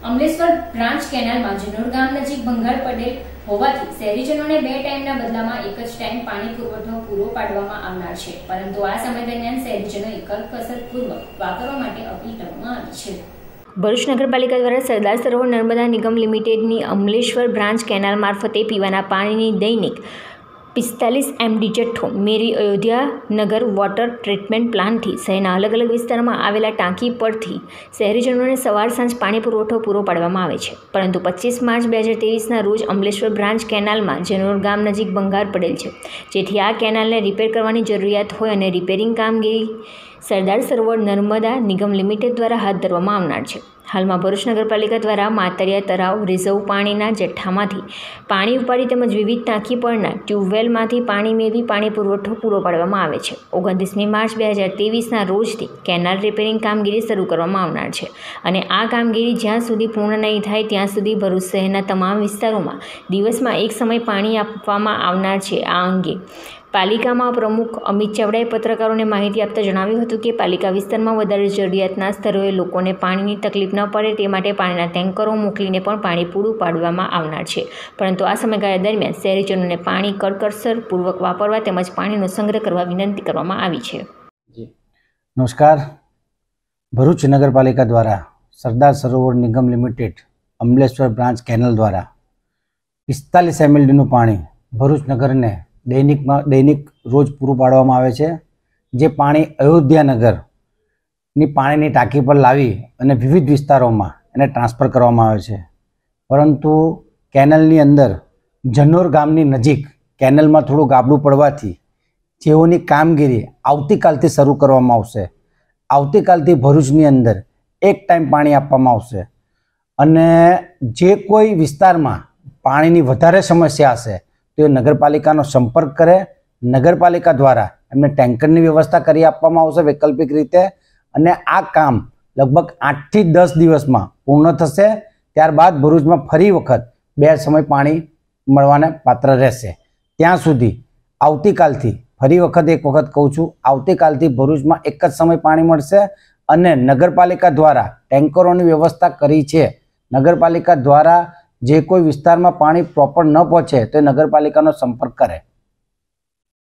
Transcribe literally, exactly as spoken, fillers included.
Amleshwar branch કેનાલમાં જનોર ગામ નજીક ભંગાર પડેલ હોવાથી શહેરીજનોને બે ટાઈમના બદલામાં એક જ ટાઈમ પાણી પુરવઠો પૂરો પાડવામાં આવનાર છે, પરંતુ આ સમય દરમિયાન શહેરીજનોએ કરકસરપૂર્વક વાપરવા માટે અપીલ કરવામાં આવી છે। ભરૂચ નગરપાલિકા દ્વારા સરદાર સરોવર નર્મદા નિગમ લિમિટેડની અમલેશ્વર બ્રાન્ચ કેનાલ મારફતે પીવાના પાણીની દૈનિક પિસ્તાલીસ એમડી જથ્થો મેરી અયોધ્યા નગર વોટર ટ્રીટમેન્ટ પ્લાન્ટથી શહેરના અલગ અલગ વિસ્તારોમાં આવેલા ટાંકી પરથી શહેરીજનોને સવાર સાંજ પાણી પુરવઠો પૂરો પાડવામાં આવે છે, પરંતુ પચીસ માર્ચ બે હજાર ત્રેવીસના રોજ અમલેશ્વર બ્રાન્ચ કેનાલમાં જનોર ગામ નજીક ભંગાર પડેલ છે, જેથી આ કેનાલને રિપેર કરવાની જરૂરિયાત હોય અને રિપેરિંગ કામગીરી સરદાર સરોવર નર્મદા નિગમ લિમિટેડ દ્વારા હાથ ધરવામાં આવનાર છે। હાલમાં ભરૂચ નગરપાલિકા દ્વારા માતરિયા તળાવ રિઝર્વ પાણીના જથ્થામાંથી પાણી ઉપાડી તેમજ વિવિધ ટાંકી પરના ટ્યુબવેલમાંથી પાણી મેળવી પાણી પુરવઠો પૂરો પાડવામાં આવે છે। ઓગણત્રીસમી માર્ચ બે હજાર ત્રેવીસના રોજથી કેનાલ રિપેરિંગ કામગીરી શરૂ કરવામાં આવનાર છે અને આ કામગીરી જ્યાં સુધી પૂર્ણ નહીં થાય ત્યાં સુધી ભરૂચ શહેરના તમામ વિસ્તારોમાં દિવસમાં એક સમય પાણી આપવામાં આવનાર છે। આ અંગે પાલિકામાં પ્રમુખ અમિત ચાવડાએ પત્રકારોને માહિતી આપતા જણાવ્યું હતું કે પાલિકા વિસ્તારમાં વધારે જરૂરિયાતના સ્થળોએ લોકોને પાણીની તકલીફ ન પડે તે માટે પાણીના ટેન્કરો મોકલીને પણ પાણી પૂરું પાડવામાં આવનાર છે, પરંતુ આ સમયગાળા દરમિયાન શહેરીજનોને પાણી કરકસરપૂર્વક વાપરવા તેમજ પાણીનો સંગ્રહ કરવા વિનંતી કરવામાં આવી છે। નમસ્કાર। ભરૂચ નગરપાલિકા દ્વારા સરદાર સરોવર નિગમ લિમિટેડ અમલેશ્વર બ્રાન્ચ કેનલ દ્વારા પિસ્તાલીસ એમએલડીનું પાણી ભરૂચ નગરને દૈનિકમાં દૈનિક રોજ પૂરું પાડવામાં આવે છે, જે પાણી અયોધ્યાનગરની પાણીની ટાંકી પર લાવી અને વિવિધ વિસ્તારોમાં એને ટ્રાન્સફર કરવામાં આવે છે, પરંતુ કેનલની અંદર જનોર ગામની નજીક કેનલમાં થોડું ગાબડું પડવાથી જેઓની કામગીરી આવતીકાલથી શરૂ કરવામાં આવશે। આવતીકાલથી ભરૂચની અંદર એક ટાઈમ પાણી આપવામાં આવશે અને જે કોઈ વિસ્તારમાં પાણીની વધારે સમસ્યા હશે તો એ નગરપાલિકાનો સંપર્ક કરે। નગરપાલિકા દ્વારા એમને ટેન્કરની વ્યવસ્થા કરી આપવામાં આવશે વૈકલ્પિક રીતે અને આ કામ લગભગ આઠથી દસ દિવસમાં પૂર્ણ થશે। ત્યારબાદ ભરૂચમાં ફરી વખત બે સમય પાણી મળવાને પાત્ર રહેશે। ત્યાં સુધી આવતીકાલથી ફરી વખત એક વખત કહું છું, આવતીકાલથી ભરૂચમાં એક જ સમય પાણી મળશે અને નગરપાલિકા દ્વારા ટેન્કરોની વ્યવસ્થા કરી છે। નગરપાલિકા દ્વારા જે કોઈ વિસ્તારમાં પાણી પ્રોપર ન પહોંચે તો નગરપાલિકાનો સંપર્ક કરે।